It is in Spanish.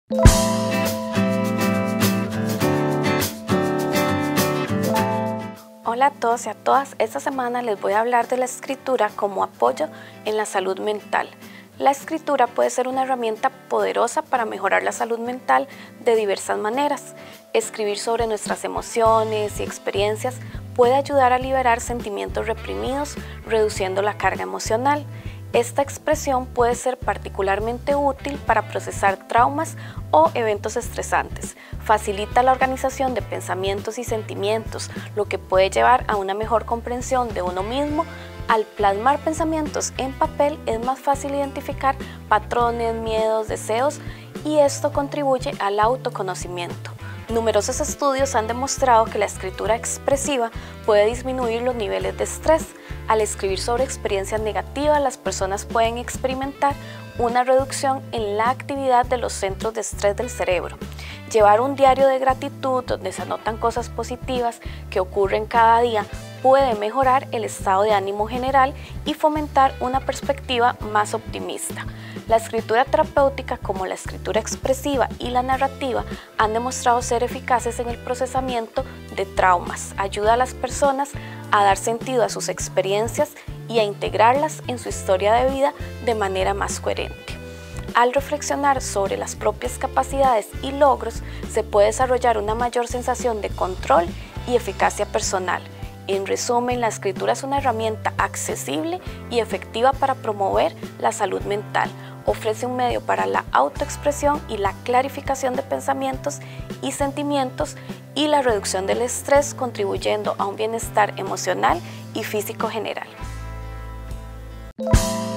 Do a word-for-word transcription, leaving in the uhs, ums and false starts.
Hola a todos y a todas, esta semana les voy a hablar de la escritura como apoyo en la salud mental. La escritura puede ser una herramienta poderosa para mejorar la salud mental de diversas maneras. Escribir sobre nuestras emociones y experiencias puede ayudar a liberar sentimientos reprimidos, reduciendo la carga emocional. Esta expresión puede ser particularmente útil para procesar traumas o eventos estresantes. Facilita la organización de pensamientos y sentimientos, lo que puede llevar a una mejor comprensión de uno mismo. Al plasmar pensamientos en papel es más fácil identificar patrones, miedos, deseos, y esto contribuye al autoconocimiento. Numerosos estudios han demostrado que la escritura expresiva puede disminuir los niveles de estrés. Al escribir sobre experiencias negativas, las personas pueden experimentar una reducción en la actividad de los centros de estrés del cerebro. Llevar un diario de gratitud donde se anotan cosas positivas que ocurren cada día puede mejorar el estado de ánimo general y fomentar una perspectiva más optimista. La escritura terapéutica, como la escritura expresiva y la narrativa, han demostrado ser eficaces en el procesamiento de traumas. Ayuda a las personas a dar sentido a sus experiencias y a integrarlas en su historia de vida de manera más coherente. Al reflexionar sobre las propias capacidades y logros, se puede desarrollar una mayor sensación de control y eficacia personal. En resumen, la escritura es una herramienta accesible y efectiva para promover la salud mental. Ofrece un medio para la autoexpresión y la clarificación de pensamientos y sentimientos y la reducción del estrés, contribuyendo a un bienestar emocional y físico general.